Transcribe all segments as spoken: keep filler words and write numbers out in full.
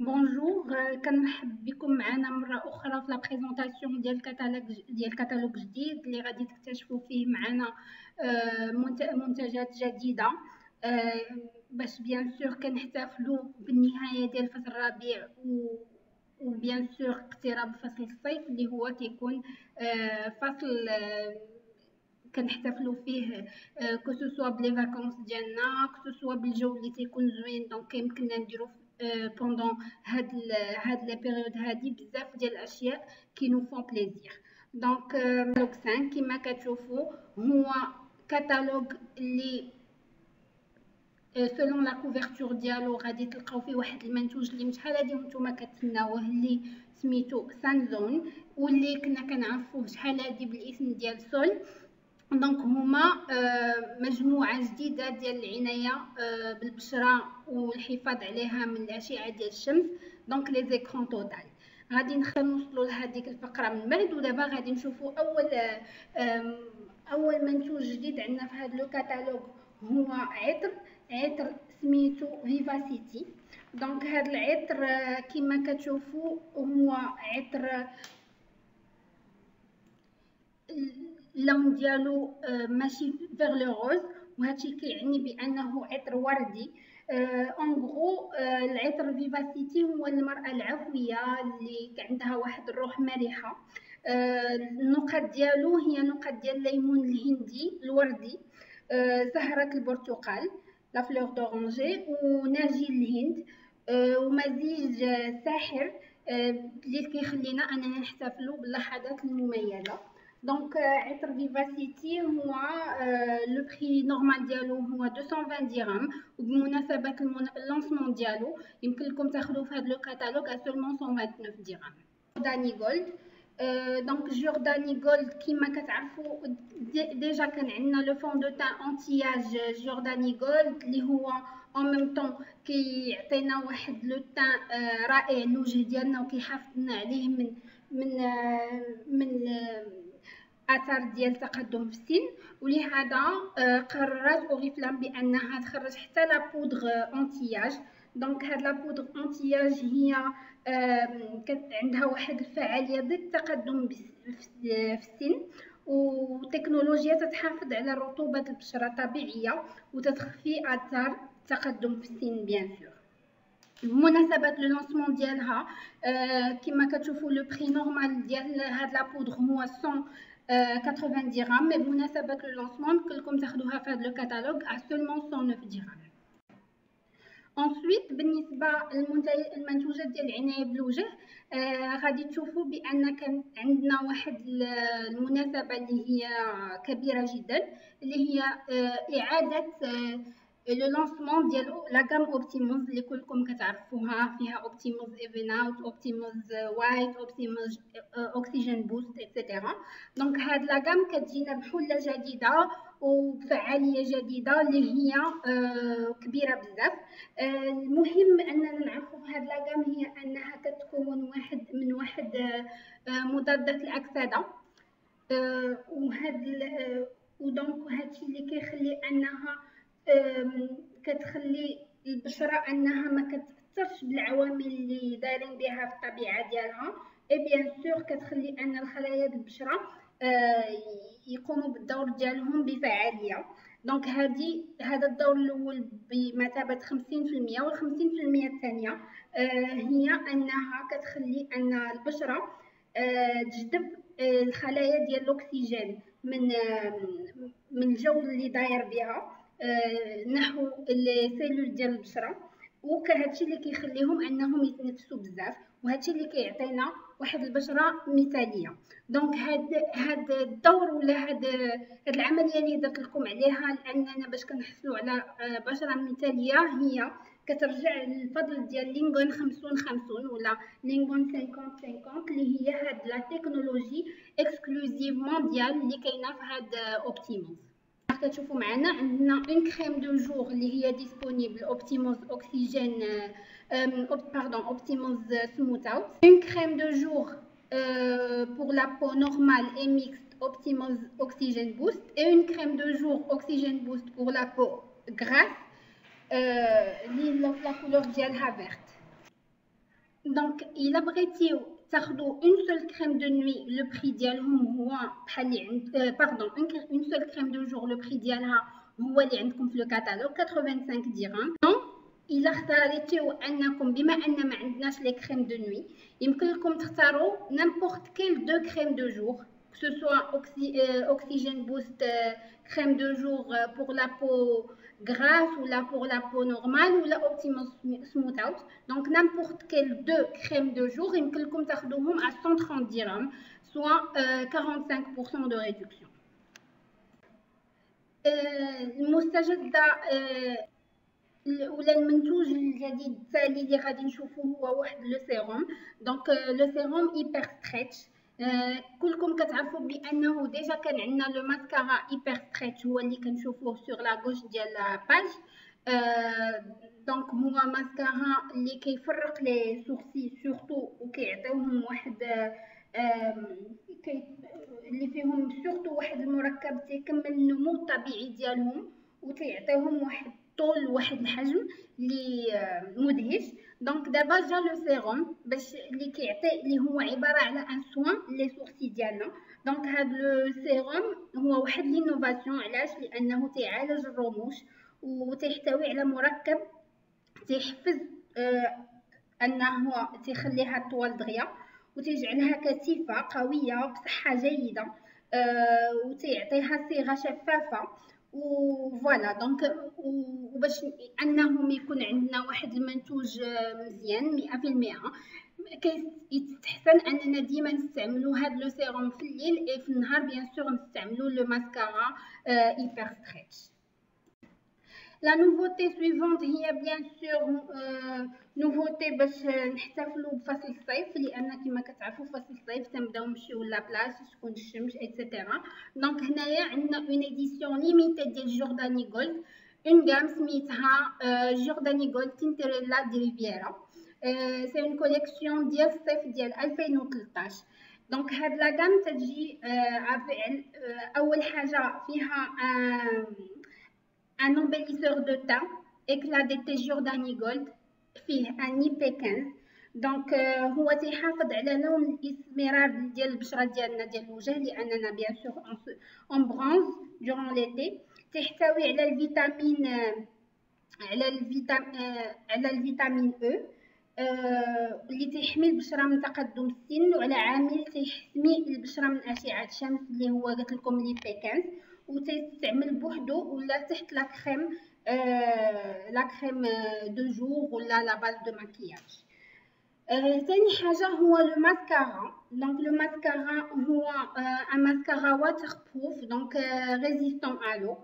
بونجور آه، كنرحب بكم معنا مره اخرى في لا بريزونطاسيون ديال الكتالوج ديال كتالوج جديد اللي غادي تكتشفوا فيه معنا آه، منت- منتجات جديده. آه، باش بيان سور كنحتفلوا بالنهايه ديال فصل الربيع و وبيان سور اقتراب فصل الصيف اللي هو كيكون آه، فصل آه، كنحتفلوا فيه كو سوسوا بلي فاكونس ديالنا كو سووا بالجو اللي تيكون زوين. دونك كيمكننا نديرو بوندون هاد ال هاد لي بيريود هادي بزاف ديال الاشياء كي نو فون بليزير. دونك كاتالوج خمسة كما كتشوفوا هو كاتالوج اللي سولون لا كوفرتور ديالو غادي تلقاو فيه واحد المنتوج اللي من شحال هادي وانتم كتسناوه اللي سميتو سانزون واللي كنا كنعرفوه شحال هادي بالاسم ديال سول. دونك هما مجموعه جديده ديال العنايه بالبشره والحفاظ عليها من الاشعه ديال الشمس. دونك لي زيكرون توتال غادي نوصلوا لهذيك الفقره من بعد. ودابا غادي نشوفوا اول اول منتوج جديد عندنا في هذا لو كاتالوج هو عطر عطر سميتو فيفاسيتي. دونك هذا العطر كما كتشوفوا هو عطر اللون ديالو ماشي فيغ لو روز وهادشي كيعني بانه عطر وردي. اون غرو العطر فيفاسيتي هو المراه العفويه اللي عندها واحد الروح مرحه. النقط ديالو هي نقط ديال الليمون الهندي الوردي، زهره البرتقال لا فلور دورانجي وناجي الهند، ومزيج ساحر اللي كيخلينا اننا نحتفلوا باللحظات المميزه. دونك عطر فيفاسيتي هو لو بري نورمال ديالو هو مئتين وعشرين درهم، وبمناسبه اللونسمون ديالو يمكن لكم تاخذوه في هذا لو كاتالوج ا سولمون مئة وتسعة وعشرين درهم. جورداني جولد دونك جورداني جولد كما كتعرفوا ديجا كان عندنا لو فون دو تان انتياج جورداني جولد اللي هو اون ميم طون كيعطينا واحد لو تان رائع للوجه ديالنا وكيحافظنا عليه من من من اثار ديال تقدم في السن. ولهذا قررت اوريفلام بانها تخرج حتى لا بودغ انتياج. دونك هاد لا بودغ انتياج هي عندها واحد الفعاليه ضد التقدم في السن وتكنولوجيا تتحافظ على رطوبه البشره طبيعيه وتتخفي اثار التقدم في السن بيان سور. بمناسبه لو لونسمون ديالها كما كتشوفوا لو بري نورمال ديال هاد لا بودغ هو مئة وثمانين درهم، مي بمناسبه لو لونسمون كلكم تاخذوها في هذا لو كاتالوج ا سولمون مئة وتسعة درهم. انسويت بالنسبه للمنتوجات ديال العنايه بالوجه آه غادي تشوفوا بان كان عندنا واحد المناسبه اللي هي كبيره جدا اللي هي آه اعاده آه لو لونسمون ديال لا غام اوبتيموز اللي كلكم كتعرفوها، فيها اوبتيموز ايفن اوت، اوبتيموز وايت، اوبتيموز اوكسيجين بوست اكسيتيرا. دونك هاد لا غام كتجينا بحله جديده وبفعاليه جديده اللي هي آه كبيره بزاف. آه المهم اننا نعرفوا في هاد لا غام هي انها كتكون واحد من واحد آه مضادات الاكسده آه وهاد آه ودونك هادشي اللي كيخلي انها كتخلي البشره انها ما كتاثرش بالعوامل اللي دايرين بها في الطبيعه ديالها. اي بيان سور كتخلي ان الخلايا ديال البشره يقوموا بالدور ديالهم بفعاليه. دونك هذه هذا الدور الاول بمثابه خمسين في المية والخمسين في المية الثانيه هي انها كتخلي ان البشره تجذب الخلايا ديال الاكسجين من من الجو اللي داير بها نحو لي سيلول ديال البشره، وكهادشي اللي كيخليهم انهم يتنفسوا بزاف، وهادشي اللي كيعطينا واحد البشره مثاليه. دونك هاد هاد الدور ولا هاد هاد العمليه اللي درت لكم عليها لاننا باش كنحصلوا على بشره مثاليه هي كترجع للفضل ديال لينغون خمسين خمسين ولا لينغون خمسين خمسين اللي هي هاد لا تكنولوجي اكسكلوزيفمون ديال اللي كاينه في هاد اوبتيموز. كتشوفوا معنا عندنا اون كريم دو جور اللي هي ديسپونيبل اوبتيموز اوكسيجين باردون اوبتيموز سموث اوت، اون كريم دو جور pour la peau normale et mixte optimoz oxygène boost et une crème de jour oxygène boost pour la peau grasse euh, la couleur ديالها verte. دونك الا بغيتيو تاخدو اون سول كريم دو نوي لو بري ديالهم هو بحال اللي عند باردون اون سول كريم دو جور لو بري ديالها هو اللي عندكم في لو كاتالوج خمسة وثمانين درهم. الا اختاريتيو انكم بما ان ما عندناش لي كريم دو نوي يمكن لكم تختاروا نيمبورط كيل دو كريم دو جور que ce soit oxy, euh, Oxygène Boost euh, crème de jour euh, pour la peau grasse ou là pour la peau normale ou la Optimum Smooth Out. Donc n'importe quelle deux crèmes de jour, يمكن لكم تاخدوهم à cent trente dirhams, soit euh, quarante-cinq pour cent de réduction. المستجدة ولا المنتوج الجديد التالي اللي غادي نشوفوه هو واحد لو سيروم. دونك لو سيروم ايبر ستريتش. كلكم كتعرفوا بانه ديجا كان عندنا لو ماسكارا ايبر ستريتش هو اللي كنشوفوه سور لا غوش ديال لا باج. دونك هو ماسكارا اللي كيفرق لي سورسي سورتو وكيعطيوهم واحد كي اللي فيهم سورتو واحد المركب تيكمل النمو الطبيعي ديالهم وتيعطيهم واحد طول واحد الحجم اللي مدهش. دونك دابا جا لو سيروم باش اللي كيعطي اللي هو عباره على ان سوان لي سورسي ديالنا. دونك هاد لو سيروم هو واحد لينوفاسيون. علاش؟ لانه تيعالج الرموش وتيحتوي على مركب تيحفز آه انه تيخليها طوال دغيا وتيجعلها كثيفه قويه بصحه جيده آه وتيعطيها صيغه شفافه وفوالا. دونك وباش انهم يكون عندنا واحد المنتوج مزيان مئة في المئة كيستحسن اننا ديما نستعملوا هاد لو سيروم في الليل اي في النهار بيان سور نستعملوا لو ماسكارا ايبر ستريتش. لا نوفوتي سويفونت هي بيان سور نوفوتي باش نحتفلوا بفصل الصيف لان كما كتعرفوا فصل الصيف تنبداو نمشيو لابلاص تكون الشمس ايتترا. دونك هنايا عندنا اون اديسيون ليميتي ديال جورداني جولد اون غام سميتها جورداني جولد تينتريلا دي ريفيرا. سي اون كوليكسيون ديال الصيف ديال ألفين وثلاثطاش. دونك هاد لا غام تجي اول حاجه فيها un embellisseur de teint éclat d'été Giordani Gold فيه ان اي بي خمسة. دونك هو تيحافظ على لون الاسمرار ديال البشره ديالنا ديال الوجه لاننا بيان سور اون برونز durant l'été. تحتوي على الفيتامين على الفيتامين على الفيتامين او اللي تيحمي البشره من تقدم السن وعلى عامل تيحمي البشره من اشعه الشمس اللي هو قلت لكم لي بي خمسة وتستعمل بوحدو ولا تحت لا كريم آه لا كريم دو جور ولا لا باز دو ماكياج. ثاني آه حاجه هو لو ماسكارا. دونك لو ماسكارا هو آه ان ماسكارا واتر بروف دونك آه ريزيستون الو.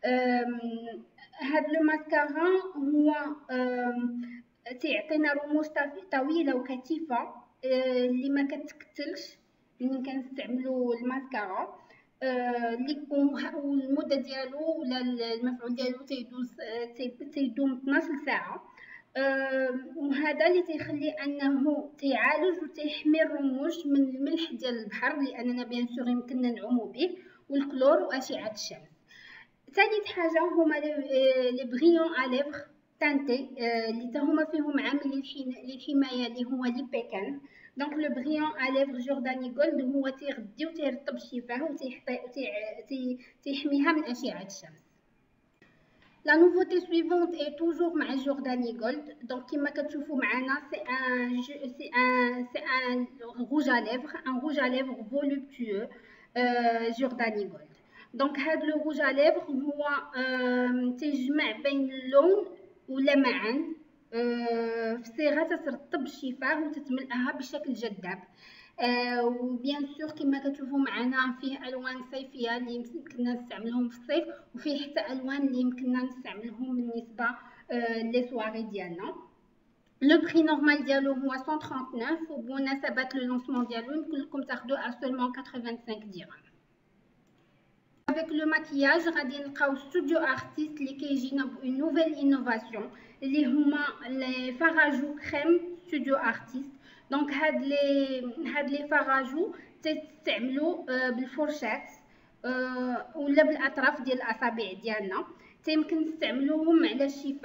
هاد لو ماسكارا هو آه تيعطينا رموش طويله وكثيفه آه اللي ما كتكتلش ملي كنستعملوا الماسكارا اللي آه والمده ديالو ولا المفعول ديالو تيدوز تيدوم اثناش ساعه آه وهذا اللي تيخلي انه تيعالج وتيحمي الرموش من الملح ديال البحر لاننا بيان سور يمكننا نعومو به والكلور واشعه الشمس. ثالث حاجه هما لي بريون اليفغ تانتي اللي هما فيهم عامل للحمايه اللي هو لي بي خمسة. دونك لو بريون اليفغ جورداني جولد هو تيغدي وتيرطب الشفاه وتيحمي تيحميها من اشعه الشمس. لا نوفوتي سويفونت اي توجور مع جورداني جولد. دونك كما كتشوفوا معنا سي ان سي ان سي ان روج ا ليفغ ان روج ا ليفغ فولوبتوو جورداني جولد. دونك هاد لو روج ا ليفغ هو تيجمع بين اللون واللمعان في صيغه تترطب الشفاه وتتملئها بشكل جذاب. آه وبيان سور كما كتشوفوا معنا فيه الوان صيفيه اللي يمكننا نستعملهم في الصيف وفيه حتى الوان اللي يمكننا نستعملهم بالنسبه آه لي سواري ديالنا. لو بري نورمال ديالو هو مية وتسعة وثمانين وبمناسبه لو لونسمون ديالو يمكن لكم تاخذوه ا سولمون خمسة وثمانين درهم. Avec le maquillage غادي نلقاو ستوديو ارتيست اللي كيجينا بون نوفيل انوفاسيون اللي هما لي فاراجو كريم ستوديو ارتيست. دونك هاد لي هاد لي فاراجو تستعملوا بالفرشات ولا بالاطراف ديال الاصابع ديالنا. تيمكن نستعملوهم على الشفاه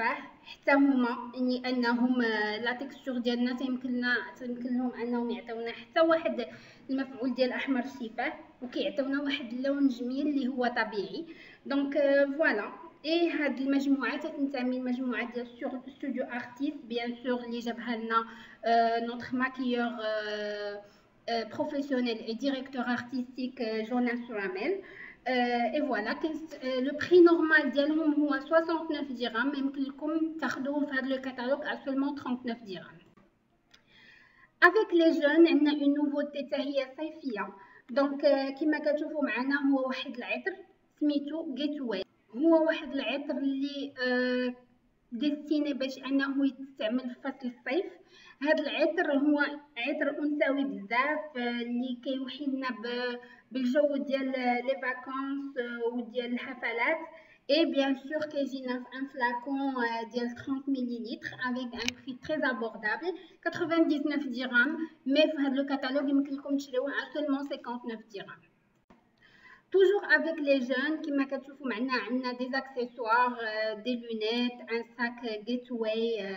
حتى هما لانهم لا تكستور ديالنا تيمكننا تيمكن لهم انهم يعطيونا حتى واحد المفعول ديال احمر الشفاه وكيعطيونا واحد اللون جميل اللي هو طبيعي. دونك فوالا. اي هاد المجموعه تنتمي لمجموعه ديال ستوديو ارتيست بيان سور اللي جابها لنا نوتر ماكيور بروفيسيونيل اي ديريكتور ارتستيك جوناس راميل. اي فوالا. لو بري نورمال ديالهم هو ستة وستين درهم، يمكن لكم تاخذوهم في هذا لو كاتالوج ا سولمون ثلاثة وثلاثين درهم. افيك لي جون عندنا اون نوفوتي حتى هي صيفيه. دونك كما كتشوفوا معنا هو واحد العطر سميتو جيت واي. هو واحد العطر اللي آه ديستيني باش انه يستعمل في فصل الصيف. هذا العطر هو عطر انثوي بزاف اللي كيوحي لنا بالجو ديال لي فاكونس وديال الحفلات. اي بيان سور كيجينا في ان فلاكون ديال ثلاثين مليلتر افيك ان بري تري ابوردابل تسعة وتسعين درهم، مي في هذا لو كاتالوج يمكن لكم تشريوه على سولمون خمسة وخمسين درهم. toujours avec les jeunes كما كتشوفوا معنا عندنا دي اكسسوار دي لونيت ان ساك جيتواي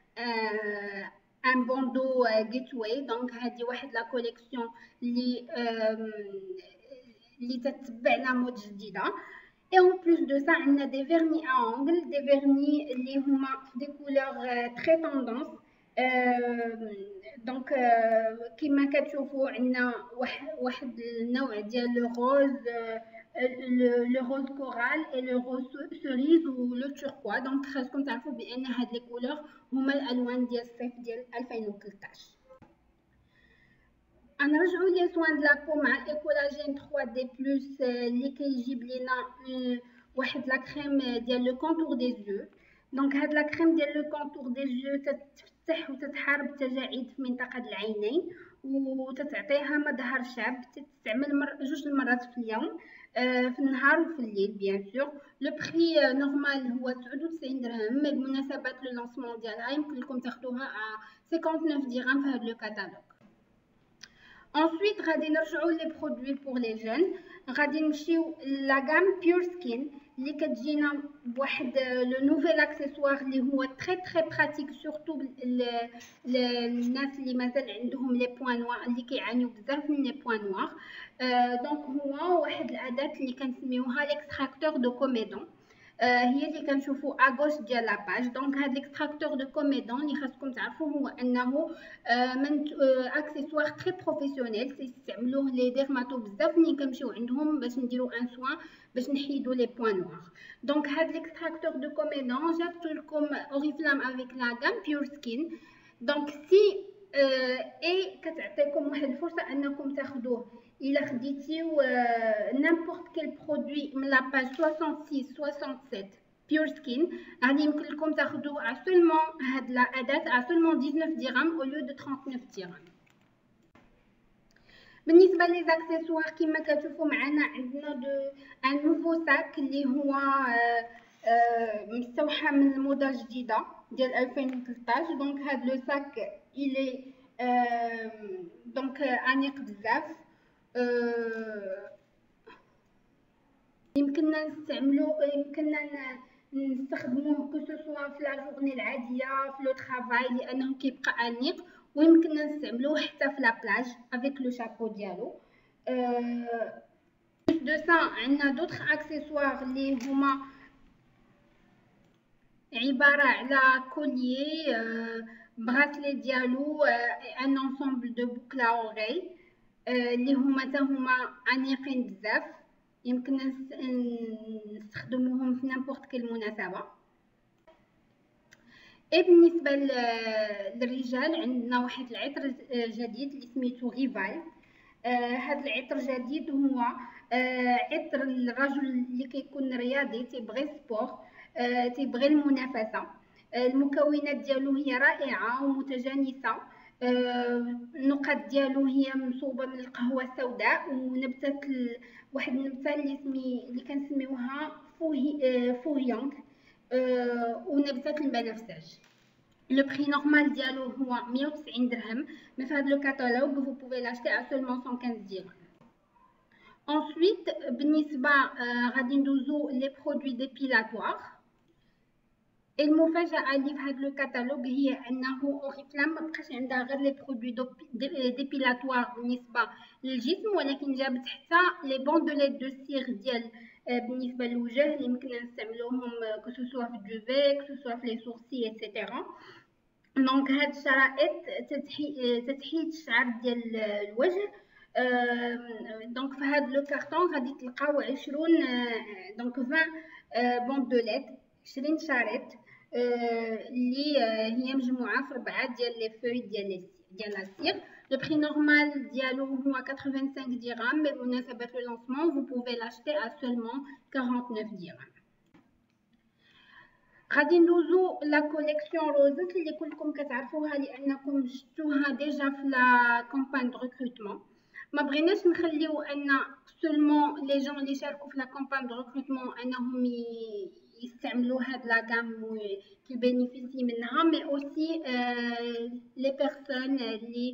ان بوندو جيتواي. دونك هذه واحد لا كوليكسيون اللي اللي تتبع لا مود جديده. اي اون بلوس دو سا عندنا دي فيرني ا اونغل، دي فيرني اللي هما دي كولور تري توندونس. دونك كما كتشوفوا عندنا واحد النوع ديال لو روز، لو روز كورال اي لو روز سوريز و لو توركوا. دونك خاصكم تعرفوا بان هاد لي كولور هما الالوان ديال الصيف ديال ألفين وثلاثطاش. غنرجعوا لي سوان د لابو مع ايكولاجين ثلاثة دي بلس اللي كيجيب لينا واحد لا كريم ديال لو كونتور دي زيو. دونك هاد لا كريم ديال لو كونتور دي زيو تتفتح وتتحارب التجاعيد في منطقه العينين وتتعطيها مظهر شاب. تستعمل مر... جوج المرات في اليوم، آه في النهار وفي الليل بيان سور. لو بري نورمال هو تسعة وتسعين درهم، مي بمناسبه لو لونسمون ديالها يمكن لكم تاخذوها ا تسعة وخمسين درهم في هذا لو كاتالوج. ensuite غادي نرجعوا لي برودوي بور لي جون. غادي نمشيو لا غام بيور سكين اللي كتجينا بواحد لو نوفيل اكسسوار اللي هو تري تري براتيك سورتو للناس اللي مازال عندهم لي بوين نوار اللي كيعانيو بزاف من لي بوين نوار. دونك هو واحد الاداه اللي كنسميوها ليكستراكتور دو كوميدون. هي اللي كنشوفوا اغوش ديال لاباج. دونك هاد ليكستراكتور دو كوميدون اللي خاصكم تعرفوا هو انه من اكسسوار تري بروفيسيونيل تيستعملوه لي ديرماتو بزاف ملي كنمشيو عندهم باش نديرو ان سوان باش نحيدو لي بوين نوار. دونك هاد ليكستراكتور دو كوميدون جابت لكم اوريفلام افيك لا غام بيور سكين. دونك سي اي كتعطيكم واحد الفرصه انكم تاخذوه الا خديتيو نيمبورط كيل برودوي من لاباج ستة وستين ستة بيور سكين غادي يمكن لكم تاخذوه ا سولمون هاد لا اداه ا سولمون تسعطاش درهم او ليو دو ثلاثة وثلاثين درهم. بالنسبه لي زاكسيسوار كما كتشوفوا معنا عندنا دو ان نوفو ساك اللي هو مستوحى من الموضه الجديده ديال ألفين وثلاثطاش. دونك هاد لو ساك الي دونك انيق بزاف. أه يمكننا نستعملو يمكننا نستخدموه كسوسوا في لا جورني العاديه في لو طرافاي لانه كيبقى انيق، ويمكننا نستعملوه حتى في لا بلاج افيك لو شابو ديالو. أه دو سا عندنا دوطخ اكسسوار اللي هما عباره على كوليي أه براسلي ديالو ان انسومبل دو بوكلا اوري اللي هما حتى هما انيقين بزاف، يمكننا نستخدموهم في نيمبورط كل مناسبه. اي بالنسبه للرجال عندنا واحد العطر جديد اللي سميتو ريفال. آه هذا العطر جديد هو آه عطر الرجل اللي كيكون رياضي تيبغي سبور، آه تيبغي المنافسه. آه المكونات ديالو هي رائعه ومتجانسه. النقط ديالو هي مصوبه من القهوه السوداء ونبته ال... واحد النبته اللي سمي اللي كنسميوها فوهي فوهيونغ أه... ونبته البنفسج. لو بري نورمال ديالو هو مية وتسعين درهم، مي في هذا لو كاتالوج فو بوفي لاشتي ا سولمون مية وخمسين درهم. ensuite بالنسبه آه غادي ندوزو لي برودوي ديبيلاتوار. المفاجأة اللي في هذا الكتالوج هي أنه أوريفلام ما بقاش عندها غير لي برودوي ديبيلاتوار بالنسبة للجسم، ولكن جابت حتى لي بوندوليت دو سير ديال بالنسبة للوجه اللي يمكن نستعملوهم كو سوسوا في الدوفي كو سوسوا في لي سورسي ايتترا. دونك هاد الشرائط تتحيد تتحيد الشعر ديال الوجه. دونك في هاد لو كارطون غادي تلقاو عشرين دونك عشرين بوندوليت عشرين شريط اللي هي مجموعه في ربعه ديال لي فوي ديال ديال لاسير. لو بري نورمال ديالو هو خمسة وثمانين درهم، mais بمناسبه لو لونسمون vous pouvez l'acheter à seulement quarante-neuf dirhams. غادي ندوزو لا كوليكسيون روزات اللي كلكم كتعرفوها لانكم شفتوها ديجا في لا كامبان دو ريكروتمون. ما بغيناش نخليو ان سولمون لي جون اللي شاركوا في لا كامبان دو ريكروتمون انهم يستعملوا هاد لا غام كي بينيفيسي منها، مي اوسي لي بيرسون اللي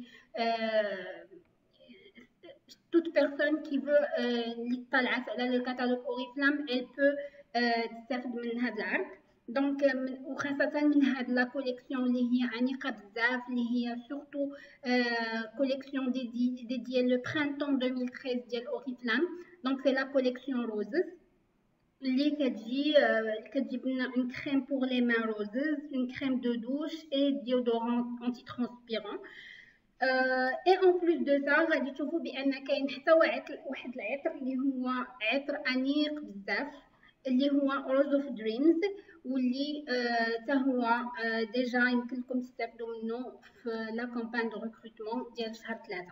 toute personne qui veut اللي طلعت على لو كاتالوج اوريفلام elle peut تستافد من هاد العرض. دونك وخاصه من هاد لا كوليكسيون اللي هي عنيقه بزاف، اللي هي سورتو كوليكسيون دي دي ديال لو برينتون ألفين وثلاثة عشر ديال اوريفلام. دونك سي لا كوليكسيون روزز اللي كتجي كتجيب لنا اون كريم بور لي مان روزز، اون كريم دو دوش اي ديودورون انتي ترانسبيرون. اي اون بلوس دو سا غادي تشوفوا بان كاين حتى واحد العطر اللي هو عطر انيق بزاف اللي هو روز اوف دريمز، واللي حتى آه هو آه ديجا يمكن لكم تستافدوا منه في لا كامبان دو ريكروتمون ديال شهر ثلاثة.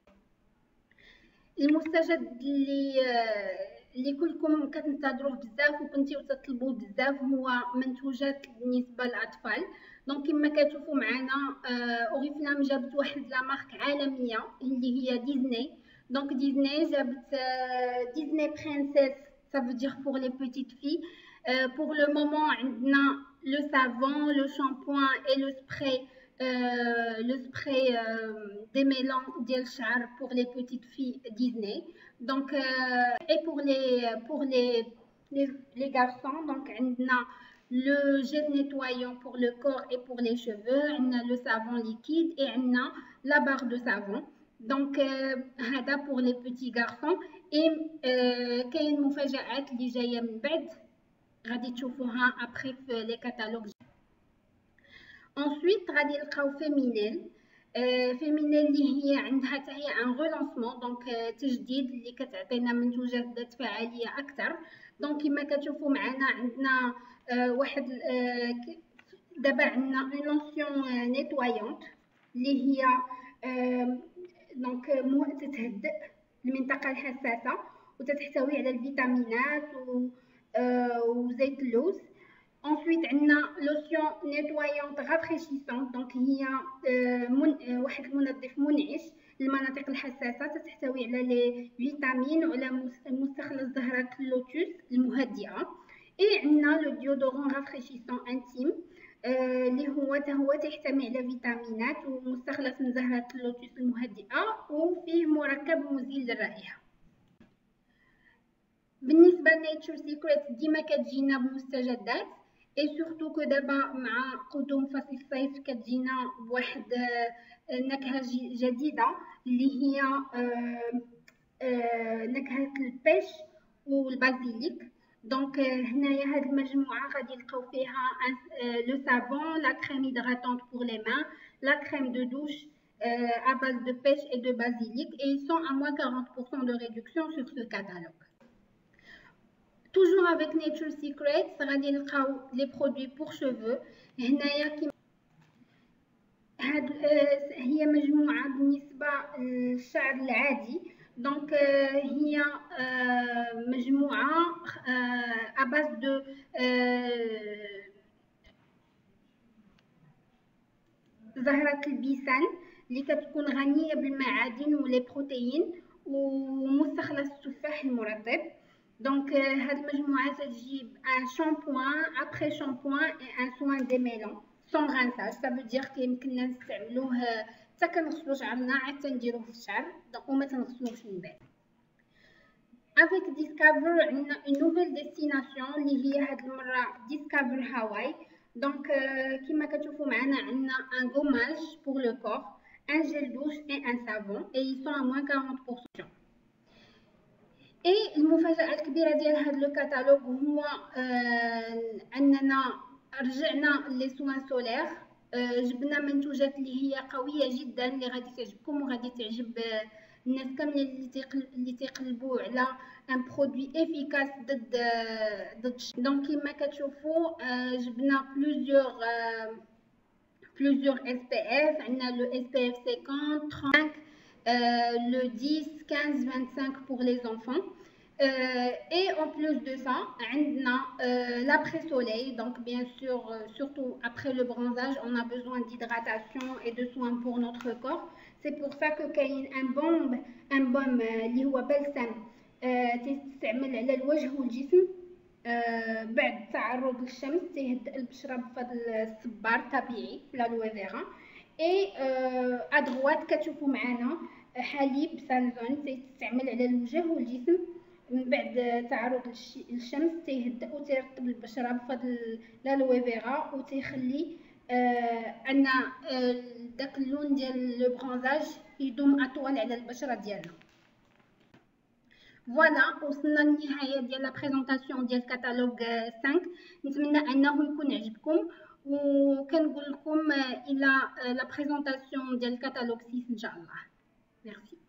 المستجد اللي آه اللي كلكم كتنتظروه بزاف وكنتيو تطلبوه بزاف هو منتوجات بالنسبه للاطفال. دونك كما كتشوفوا معنا آه اوريفلام جابت واحد لا مارك عالميه اللي هي ديزني. دونك ديزني جابت آه ديزني برينسيس، ça veut dire pour les petites filles. Euh, pour le moment, on a le savon, le shampoing et le spray, euh, le spray euh, démêlant d'El Char pour les petites filles Disney. Donc, euh, et pour les pour les les, les garçons, donc on a le gel nettoyant pour le corps et pour les cheveux, on a le savon liquide et on a la barre de savon. Donc, هذا euh, pour les petits garçons. et euh, كاين مفاجآت اللي جايه من بعد غادي تشوفوها ابري في لي كاتالوج. ensuite غادي نلقاو فيمينيل. فيمينيل اللي هي عندها حتى هي ان ريلانسمون، دونك تجديد اللي كتعطينا منتوجات ذات فعاليه اكثر. دونك كما كتشوفوا معنا عندنا euh, واحد euh, دابا عندنا اون لونسيون نيتوايونت اللي هي دونك euh, تتهدئ المنطقة الحساسة وتتحتوي على الفيتامينات وزيت اللوز. ensuite عندنا لوسيون نيتوايونت رافريشيسونت، دونك هي من واحد المنظف منعش للمناطق الحساسة، تتحتوي على لي فيتامين وعلى مستخلص زهرة اللوتوس المهدئة. اي عندنا لو ديودورون رافريشيسون انتيم اللي هو حتى هو تحتوي على فيتامينات ومستخلص من زهرة اللوتوس المهدئة وفيه مركب مزيل للرائحة. بالنسبة لنيتشر سيكريت ديما كتجينا بمستجدات، اي سورتو كو دابا مع قدوم فصل الصيف كتجينا بواحد نكهة جديدة اللي هي نكهة البيش والبازيليك. دونك هنايا هاد المجموعه غادي نلقاو فيها لو سافون، لا كريم هيدراتونت بور لي مان، لا كريم دو دوش à base de pêche et de basilic, et ils sont à moins quarante pour cent de réduction sur ce catalogue. Toujours avec Nature Secrets غادي نلقاو les produits pour cheveux. هنايا كيما هاد هي مجموعه بالنسبه للشعر العادي. دونك هي مجموعه à base de زهرة البيسان اللي كتكون غنية بالمعادن ولي بروتيين ومستخلص التفاح المرطب. دونك هاد المجموعه تجيب ان شامبوان ابري شامبوان اي ان سوان ديميلون سون غانساج، ça veut dire كيمكننا نستعملوه حتى كنغسلو شعرنا حتى نديروه في الشعر وما تنغسلوش من بعد. avec Discover عندنا une nouvelle destination اللي هي هاد المره Discover Hawaii. دونك كما كتشوفوا معنا عندنا ان غوماج بور لو كور، ان جيل دوش اي ان سافون اي يسون ا موان أربعين بالمية. اي المفاجاه الكبيره ديال هذا لو كاتالوج هو آه اننا رجعنا لي سوان سولير. آه جبنا منتوجات اللي هي قويه جدا، اللي غادي تعجبكم وغادي تعجب آه الناس كاملين اللي تيقل اللي تيقلبوا على ان برودوي افيكاس ضد آه ضد. دونك كما كتشوفوا آه جبنا بلوزيور plusieurs S P F. On a le S P F cinquante, trente, euh, le dix, quinze, vingt-cinq pour les enfants. Euh, et en plus de ça, on a euh, l'après-soleil. Donc, bien sûr, euh, surtout après le bronzage, on a besoin d'hydratation et de soins pour notre corps. C'est pour ça que quand il y a un baume, un baume اللي هو بلسم تستعمل على الوجه والجسم آه بعد التعرض للشمس، تيهدئ البشره بفضل الصبار الطبيعي لالوفيرا. اي آه ادغوات كتشوفوا معنا حليب سانزون تيستعمل على الوجه والجسم من بعد تعرض للشمس، تيهدئ وتيرطب البشره بفضل لالوفيرا وتيخلي آه ان آه داك اللون ديال لو برونزاج يدوم اطول على البشره ديالنا. فوالا وصلنا للنهايه ديال لا بريزونطاسيون ديال كاتالوج خمسة. نتمنى انه يكون عجبكم، وكنقول لكم الى لا بريزونطاسيون ديال كاتالوج ستة ان شاء الله. ميرسي.